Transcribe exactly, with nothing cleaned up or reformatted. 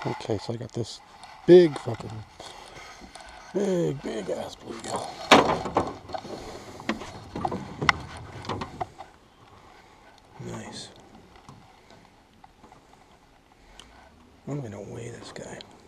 Okay, so I got this big fucking, big, big ass bluegill. Nice. I'm gonna weigh this guy.